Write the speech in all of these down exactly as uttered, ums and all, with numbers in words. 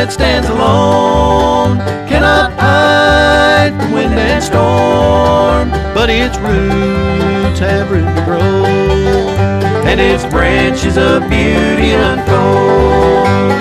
that stands alone cannot hide from wind and storm, but its roots have room to grow, and its branches of beauty unfold.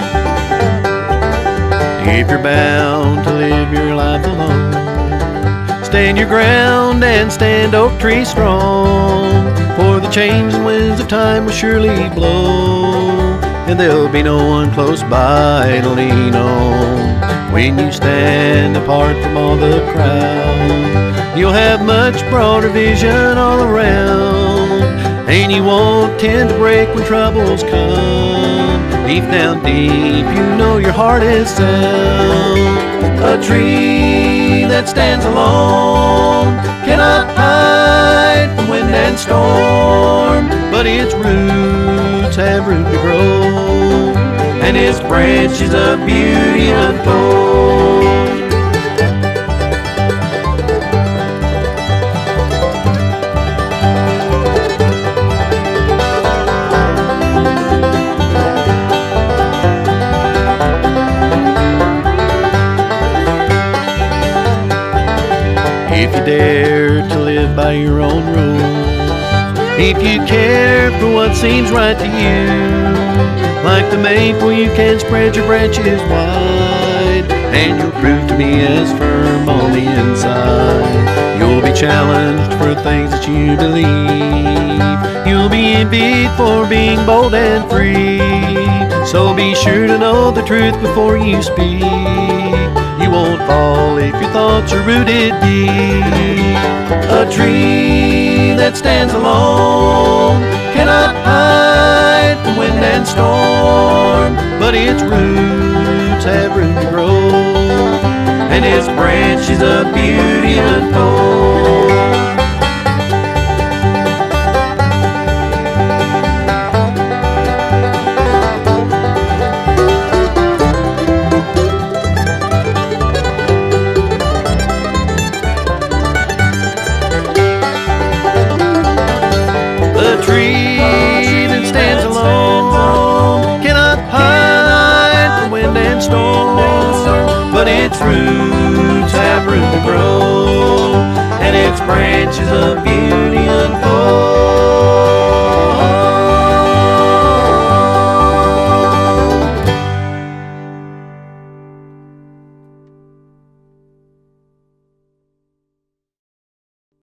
If you're bound to live your life alone, stand your ground and stand oak tree strong, for the changing winds of time will surely blow, and there'll be no one close by to lean on. When you stand apart from all the crowd, you'll have much broader vision all around, and you won't tend to break when troubles come. Deep down deep, you know your heart is sound. A tree that stands alone cannot hide from wind and storm, but its roots have room to grow, and its branches of beauty unfold. If you dare to live by your own rules, if you care for what seems right to you, like the maple you can spread your branches wide, and you'll prove to be as firm on the inside. You'll be challenged for things that you believe, you'll be envied for being bold and free, so be sure to know the truth before you speak. You won't fall if your thoughts are rooted deep. A tree that stands alone cannot hide from wind and storm, but its roots have room to grow, and its branches of beauty unfold. But its roots have room to grow, and its branches of beauty unfold.